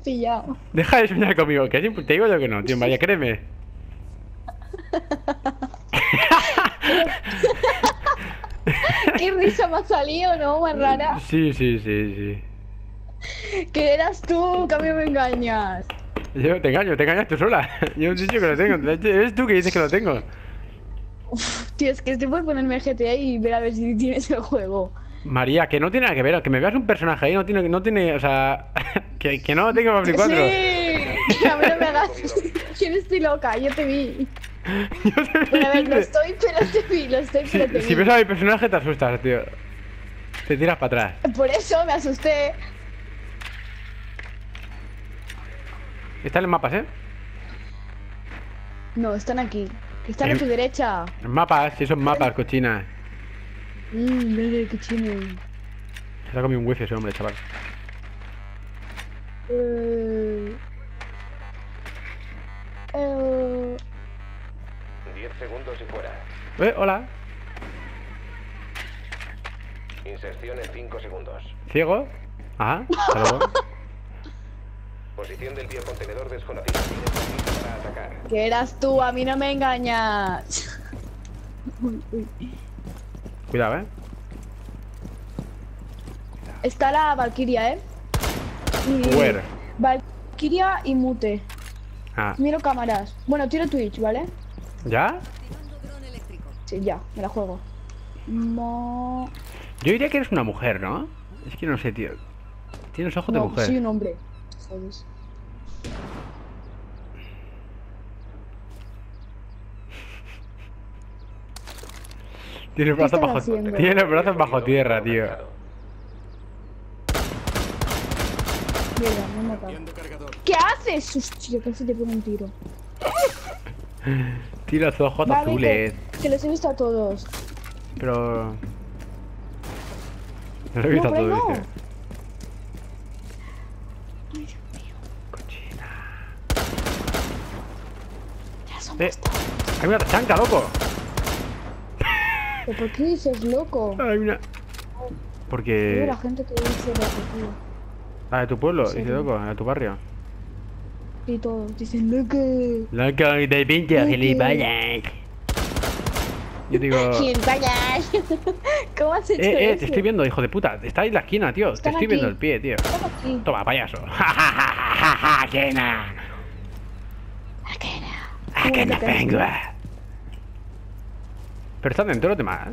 pillado. Deja de soñar conmigo, que te digo yo que no, tío, María, créeme. Qué risa me ha salido, ¿no? Más rara. Sí, sí, sí, sí. Que eras tú, que a mí me engañas. Yo te engañas tú sola. Yo he dicho que lo tengo. Eres tú que dices que lo tengo. Uf, tío, es que estoy por ponerme GTA y ver a ver si tienes el juego. María, que no tiene nada que ver, que me veas un personaje ahí, no tiene, o sea, que no lo tengo para Play 4. Sí, que a mí no me hagas. Yo no estoy loca, yo te vi. Yo te vi, Bueno, a ver, no dice. estoy, pero te vi, lo estoy, pero te Si vi. ves a mi personaje te asustas, tío. Te tiras para atrás. Por eso me asusté. Están en mapas, ¿eh? No, están aquí. Que están a tu derecha. En mapas, sí son mapas, cochinas. Mire, qué chino. Se ha comido un wifi ese hombre, chaval. Eh... 10 segundos y fuera. Hola. Inserción en 5 segundos. ¿Ciego? Ajá, hasta luego. Posición del biocontenedor desconocida. Tienes permiso para atacar. Que eras tú, a mí no me engañas. Cuidado, Está la Valkyria, Y... Where? Valkyria y Mute. Ah, Miro cámaras. Bueno, tiro Twitch, ¿vale? ¿ya? Sí, ya, me la juego. No, Yo diría que eres una mujer, ¿no? Es que no sé, tío. Tienes ojos de mujer. soy un hombre. ¿Sabes? Tienes los brazos estás bajo... haciendo? Tienes los brazos bajo tierra, tío. Mierda, me he matado. ¿Qué haces? Hostia, casi te pongo un tiro. Tienes los ojos Vale, azules. que los he visto a todos. Pero... No lo he visto No, por ahí todo, no. dice. Cochina. Ya somos todos. Hay una tachanca, loco. ¿Pero por qué dices loco? Hay una... Hay Porque... la gente que dice loco, tío. Ah, de tu pueblo, ¿En dice serio? loco, de tu barrio. Y todos dicen loco. Loco, del pincho, Loco. gilipollas. Yo digo... Gilipollas. ¿Cómo has hecho te eso? estoy viendo, hijo de puta. Está ahí en la esquina, tío. Están te estoy aquí. viendo el pie, tío. Están aquí. Toma, payaso. Ja, ja, ja, ja, ja, quena. ¿A qué no vengo? Pero están dentro los demás.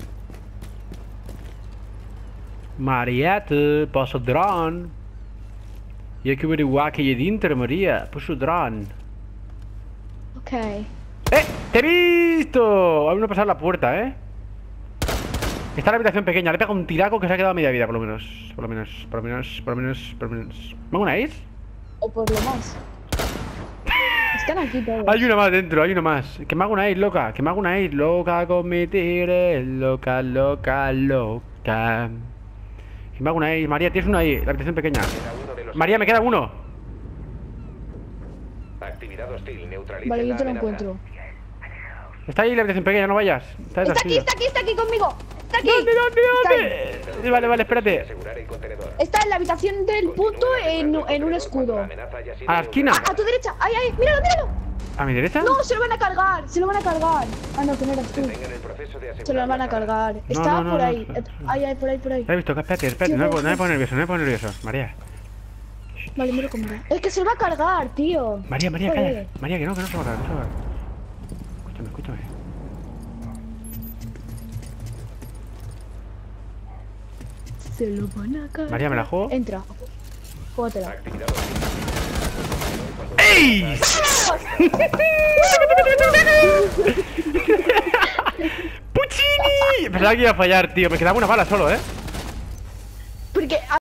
Mariette, posso drone. Yo quiero averiguar que hay dentro, María. Posso drone. Ok. ¡Te he visto! Aún no he pasado la puerta, Está en la habitación pequeña. Le he pegado un tiraco que se ha quedado a media vida, por lo menos. Por lo menos. ¿Me hago una ace? O por lo más. Están aquí todos. Hay una más dentro, hay una más. Que me hago una ace, loca. Que me hago una ace, loca con mi tigre. Loca, loca, loca. Que me hago una ace. María, tienes uno ahí, la habitación pequeña. Queda uno de los... María, me queda uno. Actividad hostil. Neutraliza Vale, yo la te lo amenaza. encuentro. Está ahí la habitación pequeña, no vayas. Está aquí, está aquí, está aquí conmigo. Está aquí. ¿Dónde, Está dónde? Vale, espérate. Asegurar el contenedor. Está en la habitación del punto Continúa en un asegurando el contenedor cuando escudo. la amenaza haya sido ¿A la esquina? neutralizada. A tu derecha. Ahí, ahí. Míralo, míralo. ¿A mi derecha? No, se lo van a cargar. Se lo van a cargar. Ah, no, que no eras tú. Detengan el proceso de Se lo van a asegurar la cargar. zona. Está no, por no, ahí. no. Ahí, ahí, por ahí, por ahí. La he visto, espérate. Tío, No me pongo nervioso, María. Vale, miro cómo va. Es que se lo va a cargar, tío. María, Joder. calla. María, que no se va a cargar, Escúchame. Se lo van a cargar. María, ¿me la juego? Entra. Júgatela. Actividad hostil. ¡Ey! ¡Puccini! Pensaba que iba a fallar, tío. Me quedaba una bala solo, Porque